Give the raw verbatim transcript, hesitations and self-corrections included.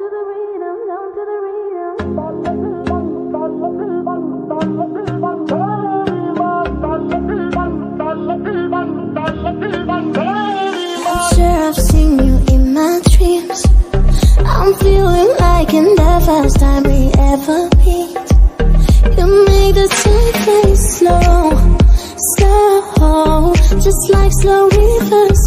the rhythm, down to the rhythm. I'm sure I've seen you in my dreams. I'm feeling like in the first time we ever meet. You make the time fade slow, slow, just like slow reverse.